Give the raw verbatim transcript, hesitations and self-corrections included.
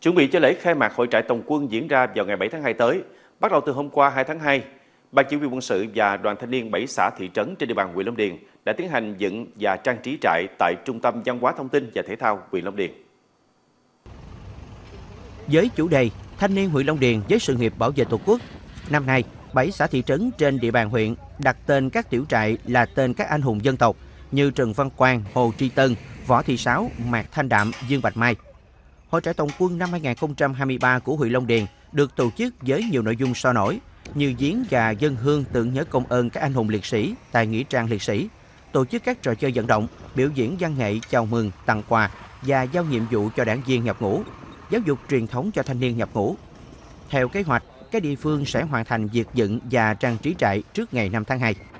Chuẩn bị cho lễ khai mạc hội trại tổng quân diễn ra vào ngày bảy tháng hai tới, bắt đầu từ hôm qua hai tháng hai, Ban Chỉ huy quân sự và đoàn thanh niên bảy xã thị trấn trên địa bàn huyện Long Điền đã tiến hành dựng và trang trí trại tại Trung tâm Văn hóa Thông tin và Thể thao huyện Long Điền. Với chủ đề Thanh niên huyện Long Điền với sự nghiệp bảo vệ Tổ quốc, năm nay, bảy xã thị trấn trên địa bàn huyện đặt tên các tiểu trại là tên các anh hùng dân tộc như Trần Văn Quang, Hồ Tri Tân, Võ Thị Sáu, Mạc Thanh Đạm, Dương Bạch Mai. Hội trại tổng quân năm hai nghìn không trăm hai mươi ba của huyện Long Điền được tổ chức với nhiều nội dung sôi nổi như viếng và dâng hương tưởng nhớ công ơn các anh hùng liệt sĩ tại nghĩa trang liệt sĩ, tổ chức các trò chơi vận động, biểu diễn văn nghệ chào mừng, tặng quà và giao nhiệm vụ cho đảng viên nhập ngũ, giáo dục truyền thống cho thanh niên nhập ngũ. Theo kế hoạch, các địa phương sẽ hoàn thành việc dựng và trang trí trại trước ngày năm tháng hai.